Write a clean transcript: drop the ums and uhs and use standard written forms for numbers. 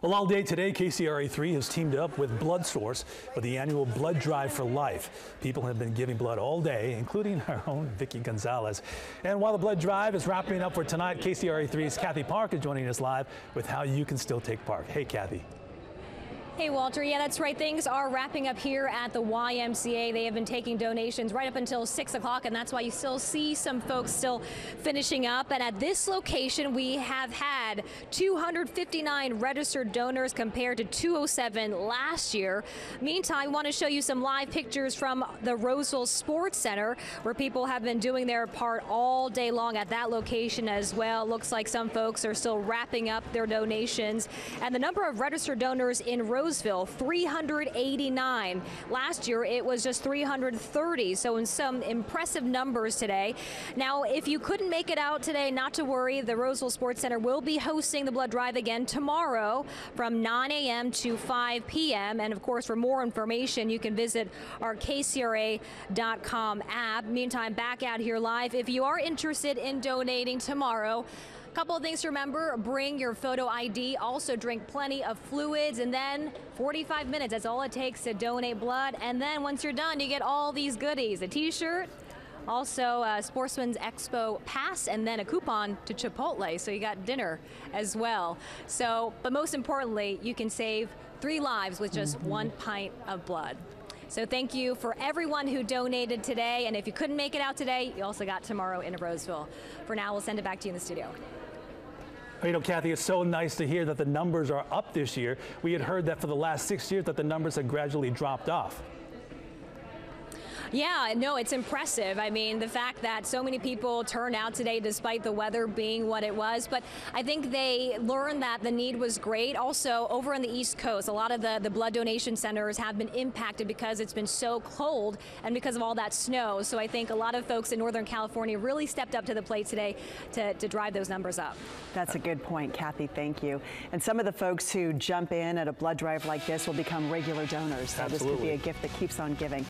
Well, all day today, KCRA3 has teamed up with Blood Source for the annual Blood Drive for Life. People have been giving blood all day, including our own Vicky Gonzalez. And while the blood drive is wrapping up for tonight, KCRA3's Kathy Park is joining us live with how you can still take part. Hey, Kathy. Hey, Walter. Yeah, that's right. Things are wrapping up here at the YMCA. They have been taking donations right up until 6 o'clock, and that's why you still see some folks still finishing up. And at this location, we have had 259 registered donors compared to 207 last year. Meantime, I want to show you some live pictures from the Roseville Sports Center, where people have been doing their part all day long at that location as well. Looks like some folks are still wrapping up their donations. And the number of registered donors in Roseville, 389. Last year, it was just 330, so in some impressive numbers today. Now, if you couldn't make it out today, not to worry. The Roseville Sports Center will be hosting the blood drive again tomorrow from 9 a.m. to 5 p.m. And, of course, for more information, you can visit our KCRA.com app. Meantime, back out here live. If you are interested in donating tomorrow, couple of things to remember: bring your photo ID, also drink plenty of fluids, and then 45 minutes, that's all it takes to donate blood. And then once you're done, you get all these goodies: a t-shirt, also a Sportsman's Expo pass, and then a coupon to Chipotle, so you got dinner as well. So, but most importantly, you can save 3 lives with just 1 pint of blood. So thank you for everyone who donated today, and if you couldn't make it out today, you also got tomorrow in Roseville. For now, we'll send it back to you in the studio. You know, Kathy, it's so nice to hear that the numbers are up this year. We had heard that for the last 6 years that the numbers had gradually dropped off. Yeah, no, it's impressive. I mean, the fact that so many people turned out today despite the weather being what it was, but I think they learned that the need was great. Also, over on the East Coast, a lot of the blood donation centers have been impacted because it's been so cold and because of all that snow. So I think a lot of folks in Northern California really stepped up to the plate today to drive those numbers up. That's a good point, Kathy. Thank you. And some of the folks who jump in at a blood drive like this will become regular donors. So this could be a gift that keeps on giving.